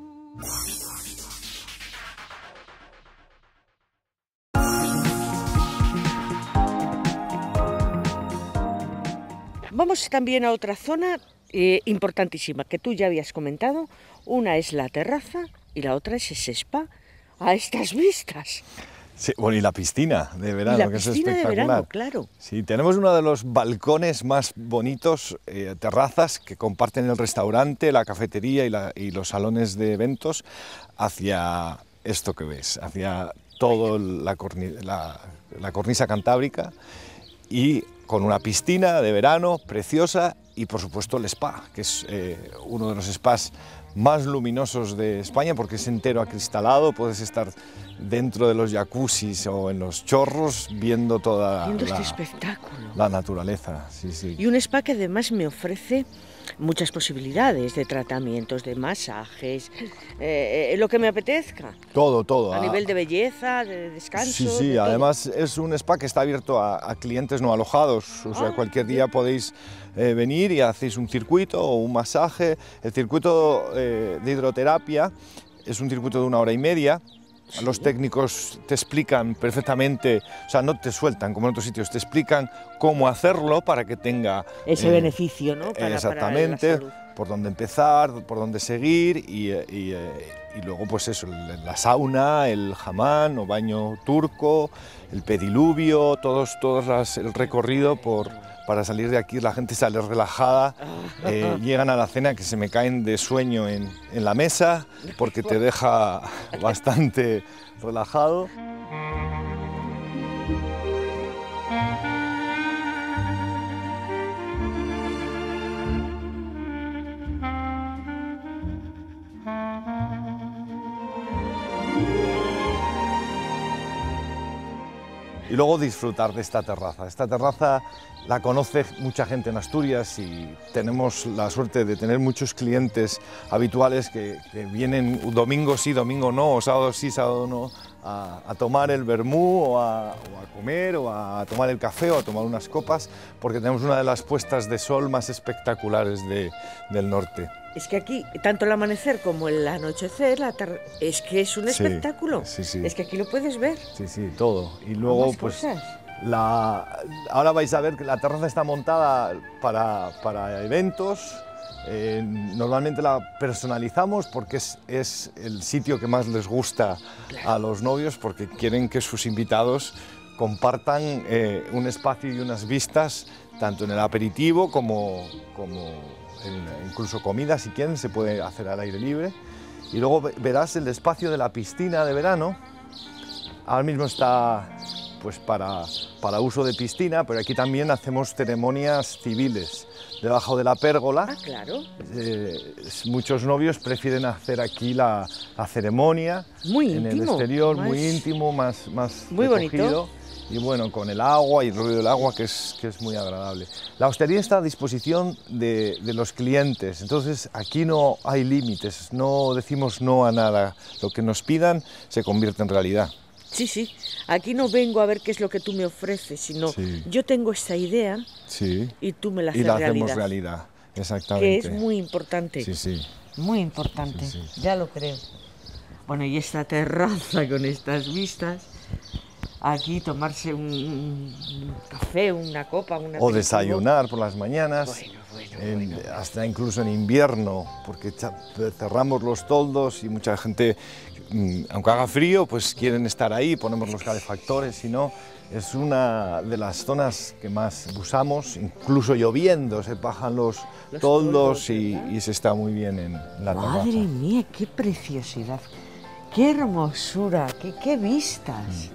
Vamos también a otra zona eh, importantísima que tú ya habías comentado. Una es la terraza y la otra es ese spa a estas vistas. Sí, bueno, y la piscina de verano, y la que es piscina de espectacular. verano, claro. Sí, tenemos uno de los balcones más bonitos, eh, terrazas que comparten el restaurante, la cafetería y, la- y los salones de eventos hacia esto que ves, hacia toda la, corni- la- la cornisa cantábrica y con una piscina de verano preciosa y por supuesto el spa, que es eh, uno de los spas más luminosos de España porque es entero acristalado, puedes estar dentro de los jacuzzis o en los chorros viendo toda Viendo la, este espectáculo. la naturaleza. Sí, sí. Y un spa que además me ofrece muchas posibilidades de tratamientos, de masajes, eh, eh, lo que me apetezca. Todo, todo. A ah, nivel de belleza, de descanso. Sí, sí, de todo. además es un spa que está abierto a, a clientes no alojados, o sea, Ah, cualquier día podéis eh, venir y hacéis un circuito o un masaje. El circuito eh, de hidroterapia es un circuito de una hora y media. Los técnicos te explican perfectamente, o sea, no te sueltan como en otros sitios, te explican cómo hacerlo para que tenga Ese eh, beneficio, ¿no? Para, exactamente, para la salud. por dónde empezar, por dónde seguir y, eh, y, eh, y luego pues eso, el- la sauna, el hamán o baño turco, el pediluvio, todos, todos las- el recorrido por, para salir de aquí. La gente sale relajada, eh, llegan a la cena que se me caen de sueño en, en la mesa porque te deja bastante relajado. Y luego disfrutar de esta terraza. Esta terraza la conoce mucha gente en Asturias y tenemos la suerte de tener muchos clientes habituales que, que vienen domingo sí, domingo no, o sábado sí, sábado no, a, a tomar el vermú o a, o a comer o a tomar el café o a tomar unas copas, porque tenemos una de las puestas de sol más espectaculares de- del norte. Es que aquí, tanto el amanecer como el anochecer, la tar- es que es un Sí, espectáculo. sí, sí. Es que aquí lo puedes ver. Sí, sí, todo. Y luego Ambas pues cosas. La, ahora vais a ver que la terraza está montada para, para eventos. Eh, normalmente la personalizamos porque es, es el sitio que más les gusta a los novios, porque quieren que sus invitados compartan eh, un espacio y unas vistas, tanto en el aperitivo como, como en, incluso comida, si quieren, se puede hacer al aire libre. Y luego verás el espacio de la piscina de verano. Ahora mismo está pues para, para uso de piscina, pero aquí también hacemos ceremonias civiles debajo de la pérgola. Ah, claro. Eh, muchos novios prefieren hacer aquí la, la ceremonia muy en íntimo, el exterior, más, muy íntimo, más, más muy recogido. bonito. Y bueno, con el agua y el ruido del agua, que es, que es muy agradable. La hostería está a disposición de, de los clientes, entonces aquí no hay límites, no decimos no a nada. Lo que nos pidan se convierte en realidad. Sí, sí, aquí no vengo a ver qué es lo que tú me ofreces, sino Sí. yo tengo esta idea Sí. y tú me la haces Y la realidad. hacemos realidad, exactamente. Que es muy importante. Sí, sí. Muy importante, Sí, sí. ya lo creo. Bueno, y esta terraza con estas vistas, aquí tomarse un, un café, una copa, una O desayunar por las mañanas, Bueno, bueno, en- bueno. hasta incluso en invierno, porque cha- cerramos los toldos y mucha gente, mm, aunque haga frío, pues quieren estar ahí, ponemos los calefactores, si no, es una de las zonas que más usamos, incluso lloviendo, se bajan los, Los toldos, toldos, y, ¿verdad? y se está muy bien en la Madre terraza. mía, qué preciosidad, qué hermosura, qué, qué vistas.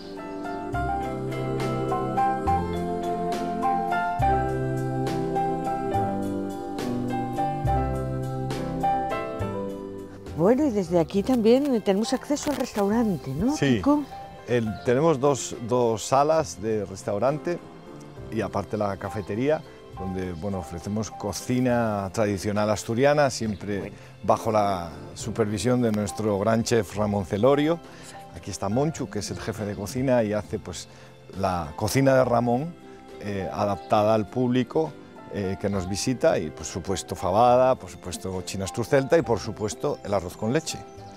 Bueno, y desde aquí también tenemos acceso al restaurante, ¿no, Sí. Kiko? El- tenemos dos, dos salas de restaurante y aparte la cafetería, donde bueno, ofrecemos cocina tradicional asturiana, siempre bajo la supervisión de nuestro gran chef Ramón Celorio. Aquí está Monchu, que es el jefe de cocina y hace pues, la cocina de Ramón eh, adaptada al público eh, que nos visita, y por supuesto fabada, por supuesto china asturcelta y por supuesto el arroz con leche.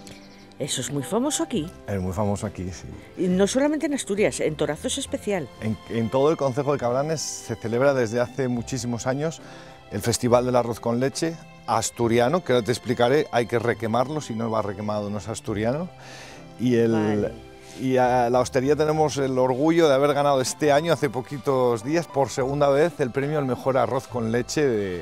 Eso es muy famoso aquí. Es muy famoso aquí, sí. Y no solamente en Asturias, en Torazo es especial. En, en todo el concejo de Cabranes se celebra desde hace muchísimos años el Festival del Arroz con Leche asturiano, que ahora te explicaré, hay que requemarlo, si no va requemado no es asturiano. Y, el, Vale. y a la hostería tenemos el orgullo de haber ganado este año, hace poquitos días, por segunda vez, el premio al mejor arroz con leche de,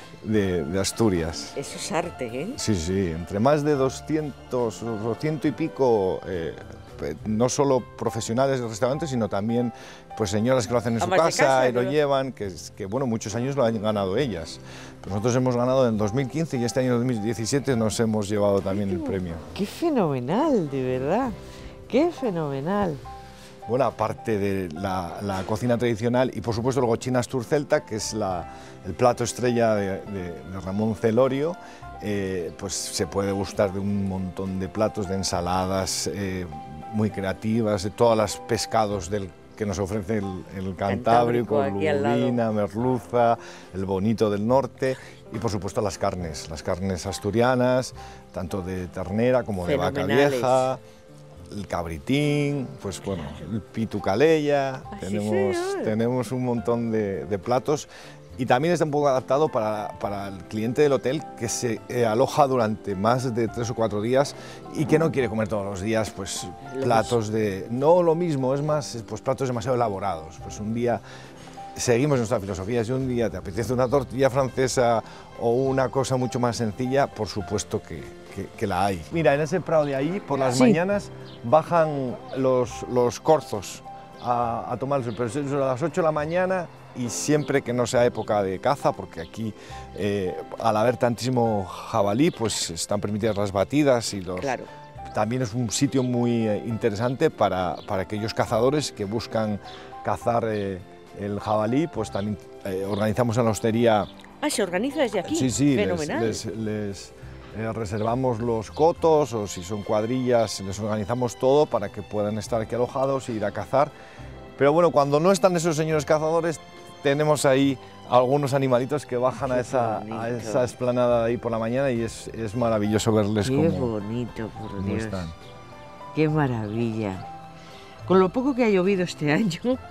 de, de Asturias. Eso es arte, ¿eh? Sí, sí, entre más de doscientos, doscientos y pico, eh, pe- no solo profesionales del restaurante, sino también pues, señoras que lo hacen en su Amas de casa, casa, y lo ¿no? llevan, que, es- que bueno, muchos años lo han ganado ellas. Pero nosotros hemos ganado en dos mil quince y este año dos mil diecisiete nos hemos llevado también el premio. Qué fenomenal, de verdad. Qué fenomenal. Bueno, aparte de la, la cocina tradicional y por supuesto luego china asturcelta, que es la, el plato estrella de, de- de Ramón Celorio, eh, pues se puede gustar de un montón de platos, de ensaladas eh, muy creativas, de todos los pescados del, que nos ofrece el, el Cantábrico, Cantábrico, aquí al lado. lubina, merluza, el bonito del norte y por supuesto las carnes, las carnes asturianas, tanto de ternera como de vaca Fenomenales. vieja, el cabritín, pues bueno, el pitu calella, Así tenemos, señor. tenemos un montón de, de platos y también está un poco adaptado para, para el cliente del hotel que se eh, aloja durante más de tres o cuatro días y que no quiere comer todos los días pues Lo platos de... No lo mismo, es más, pues platos demasiado elaborados, pues un día... Seguimos nuestra filosofía, si un día te apetece una tortilla francesa o una cosa mucho más sencilla, por supuesto que, que- que la hay. Mira, en ese prado de ahí, por las Sí. mañanas, bajan los, los corzos a, a tomar el sol, pero es a las ocho de la mañana y siempre que no sea época de caza, porque aquí eh, al haber tantísimo jabalí, pues están permitidas las batidas y los... Claro. También es un sitio muy eh, interesante para, para aquellos cazadores que buscan cazar eh, el jabalí, pues también eh, organizamos en la hostería. Ah, se organiza desde aquí. Sí, sí, les, Fenomenal. les- les, eh, reservamos los cotos o si son cuadrillas, les organizamos todo para que puedan estar aquí alojados e ir a cazar. Pero bueno, cuando no están esos señores cazadores, tenemos ahí algunos animalitos que bajan a Qué esa, bonito. a esa esplanada de ahí por la mañana y es, es maravilloso verles Qué cómo, bonito, por cómo Dios. están. Qué maravilla. Con lo poco que ha llovido este año,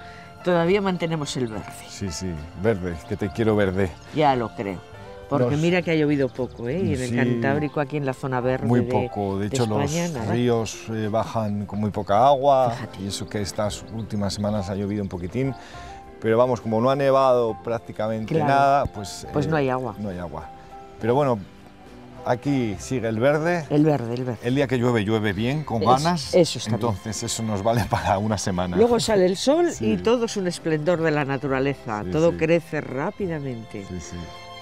todavía mantenemos el verde. Sí, sí, verde, que te quiero verde. Ya lo creo. Porque Los- mira que ha llovido poco, ¿eh? Y en el Sí. Cantábrico, aquí en la zona verde Muy de, poco, de de hecho España, los nada. ríos eh, bajan con muy poca agua. Fíjate. Y eso que estas últimas semanas ha llovido un poquitín. Pero vamos, como no ha nevado prácticamente Claro. nada, pues... Pues no hay agua. No hay agua. Pero bueno, aquí sigue el verde. El verde, el verde. El día que llueve, llueve bien, con Es- ganas. eso está bien. Entonces eso nos vale para una semana. Luego sale el sol Sí. y todo es un esplendor de la naturaleza. Sí, todo sí. crece rápidamente. Sí, sí.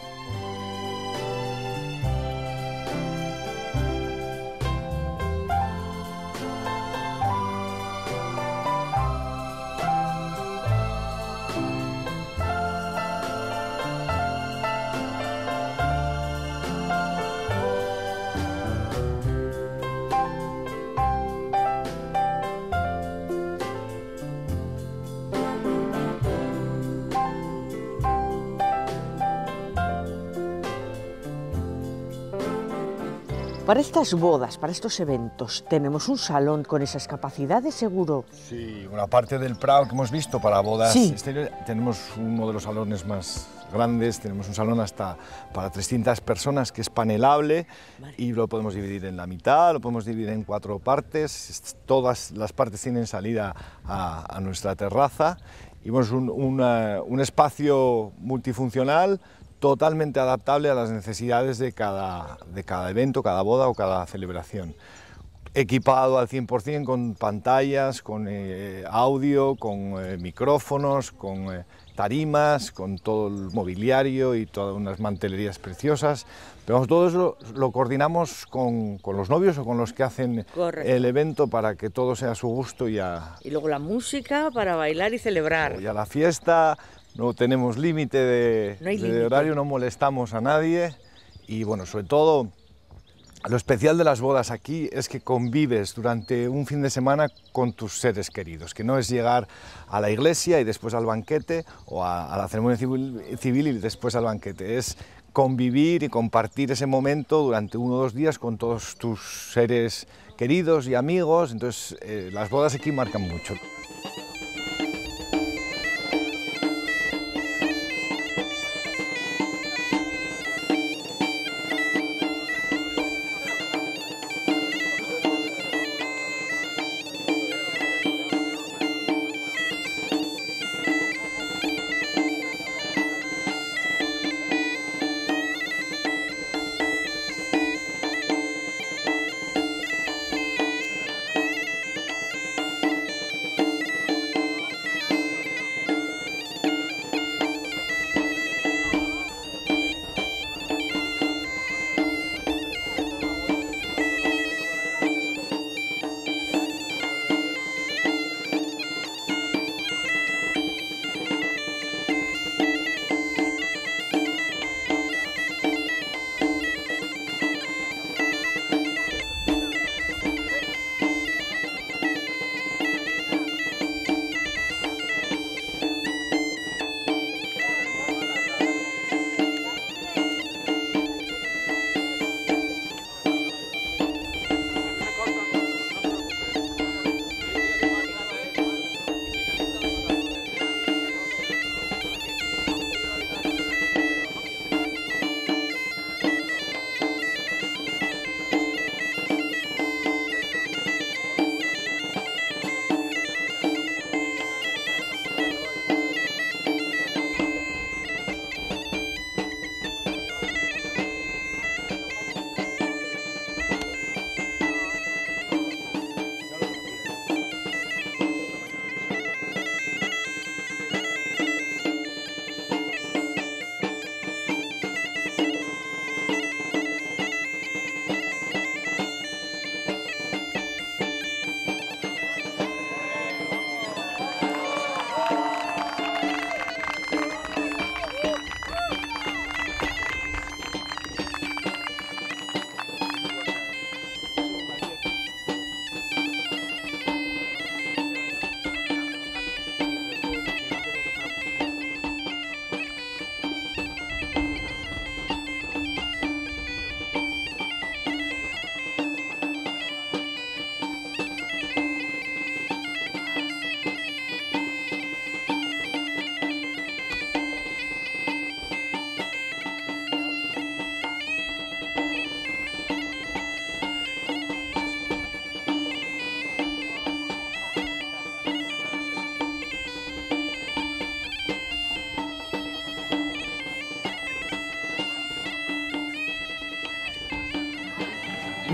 Para estas bodas, para estos eventos, tenemos un salón con esas capacidades, seguro. Sí, una parte del Prado que hemos visto para bodas Sí. exteriores. Tenemos uno de los salones más grandes, tenemos un salón hasta para trescientas personas que es panelable y lo podemos dividir en la mitad, lo podemos dividir en cuatro partes. Es- Todas las partes tienen salida a, a nuestra terraza y bueno, es un, una- un espacio multifuncional totalmente adaptable a las necesidades de cada, de cada evento, cada boda o cada celebración. Equipado al cien por cien con pantallas, con eh, audio, con eh, micrófonos, con eh, tarimas, con todo el mobiliario y todas unas mantelerías preciosas. Pero vamos, todo eso lo, lo coordinamos con, con los novios o con los que hacen Correcto. el evento para que todo sea a su gusto y a, Y luego la música para bailar y celebrar. y a la fiesta. No tenemos límite de, No hay de límite. horario, no molestamos a nadie y bueno, sobre todo lo especial de las bodas aquí es que convives durante un fin de semana con tus seres queridos, que no es llegar a la iglesia y después al banquete o a, a la ceremonia civil, civil y después al banquete, es convivir y compartir ese momento durante uno o dos días con todos tus seres queridos y amigos, entonces eh, las bodas aquí marcan mucho.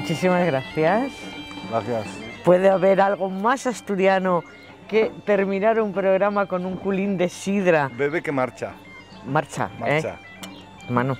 Muchísimas gracias. Gracias. ¿Puede haber algo más asturiano que terminar un programa con un culín de sidra? Bebe que marcha. Marcha, Marcha. ¿eh? Mano.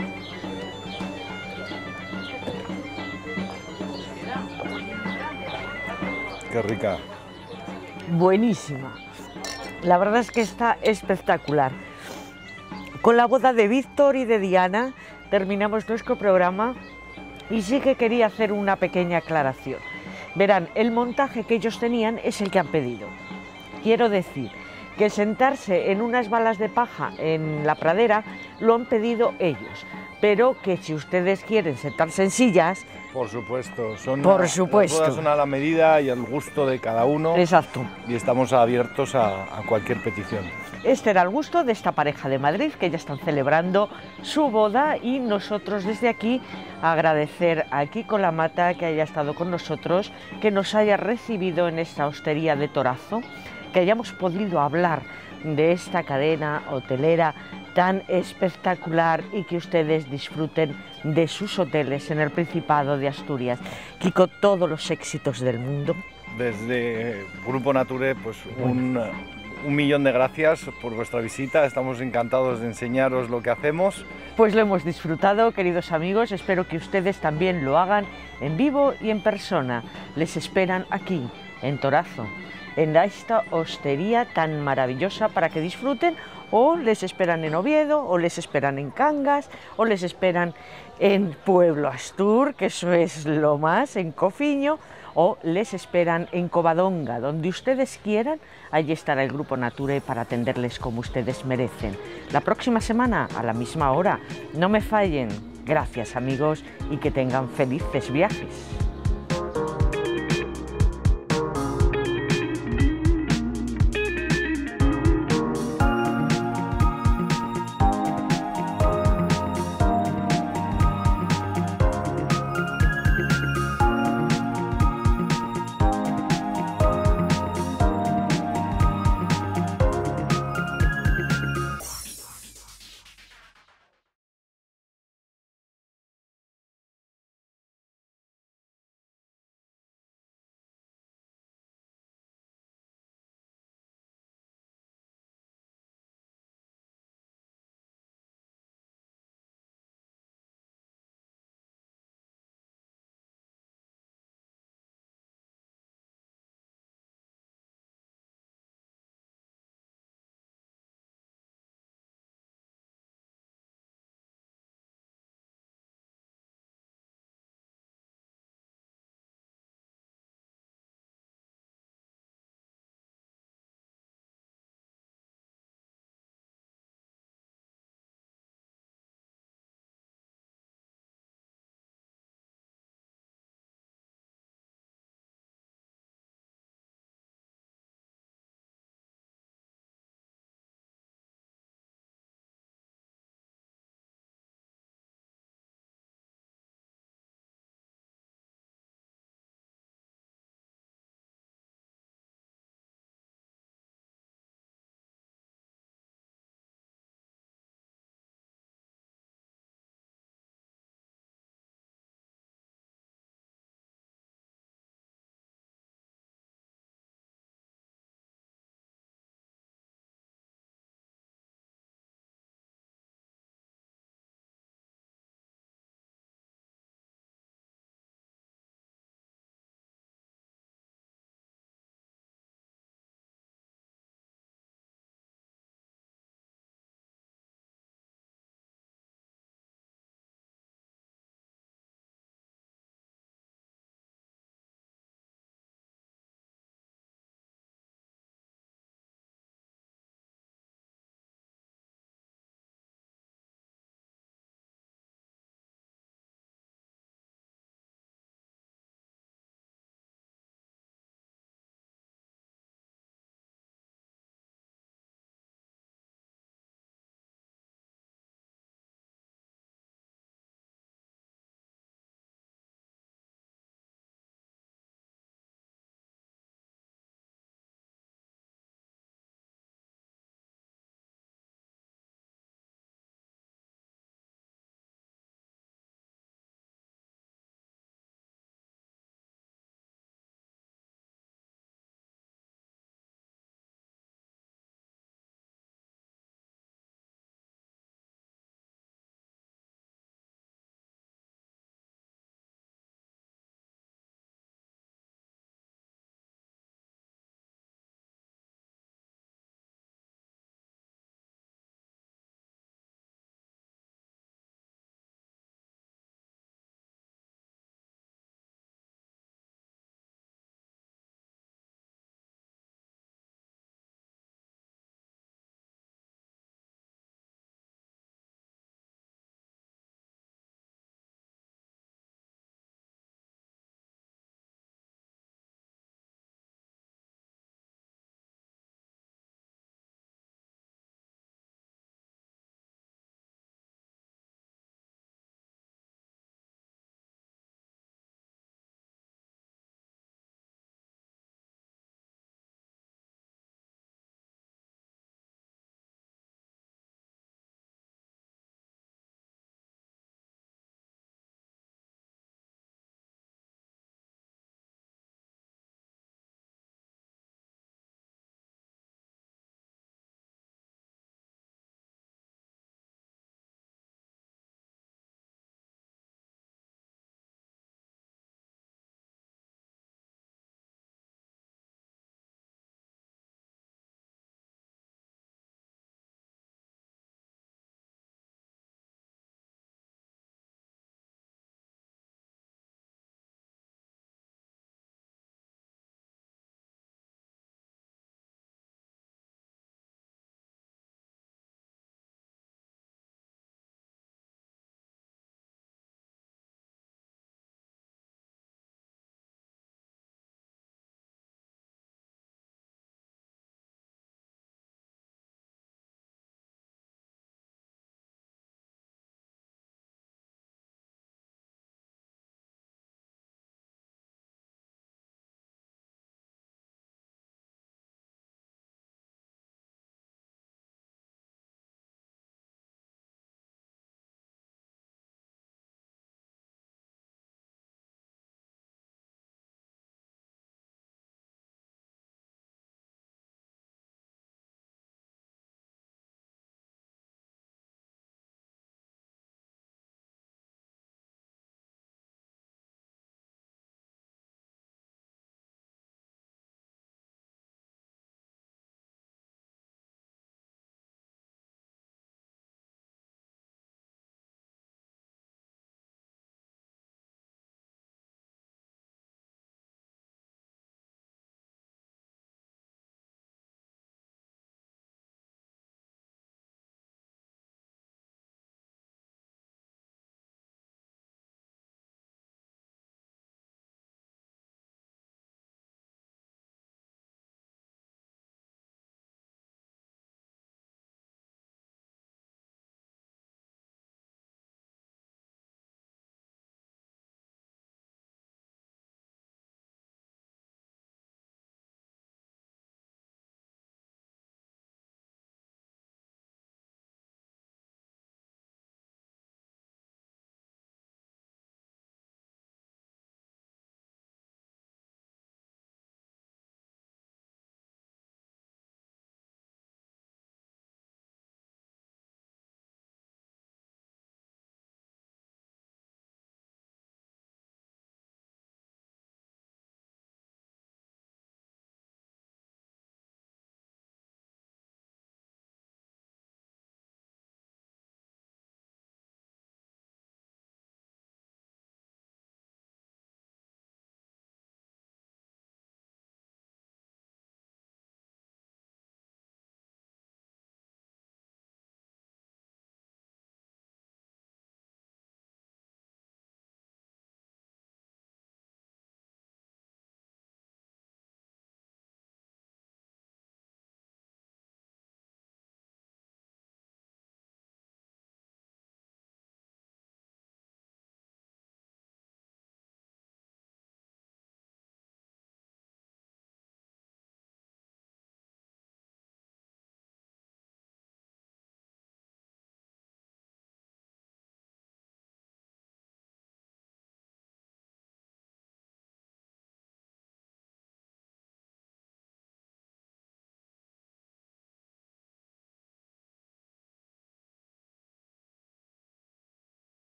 Qué rica. Buenísima. La verdad es que está espectacular. Con la boda de Víctor y de Diana terminamos nuestro programa y sí que quería hacer una pequeña aclaración. Verán, el montaje que ellos tenían es el que han pedido. Quiero decir que sentarse en unas balas de paja en la pradera lo han pedido ellos, pero que si ustedes quieren sentarse en sillas... Por supuesto, son Por a, supuesto. Las bodas son a la medida y al gusto de cada uno. Exacto. Y estamos abiertos a, a cualquier petición. Este era el gusto de esta pareja de Madrid, que ya están celebrando su boda, y nosotros desde aquí agradecer a Kiko Lamata que haya estado con nosotros, que nos haya recibido en esta hostería de Torazo, que hayamos podido hablar de esta cadena hotelera tan espectacular y que ustedes disfruten de sus hoteles en el Principado de Asturias. Kiko, todos los éxitos del mundo. Desde Grupo Nature, pues un, un millón de gracias por vuestra visita. Estamos encantados de enseñaros lo que hacemos. Pues lo hemos disfrutado, queridos amigos. Espero que ustedes también lo hagan en vivo y en persona. Les esperan aquí, en Torazo, en esta hostería tan maravillosa para que disfruten, o les esperan en Oviedo, o les esperan en Cangas, o les esperan en Pueblo Astur, que eso es lo más, en Cofiño, o les esperan en Covadonga, donde ustedes quieran. Allí estará el Grupo Nature para atenderles como ustedes merecen. La próxima semana, a la misma hora, no me fallen. Gracias, amigos, y que tengan felices viajes.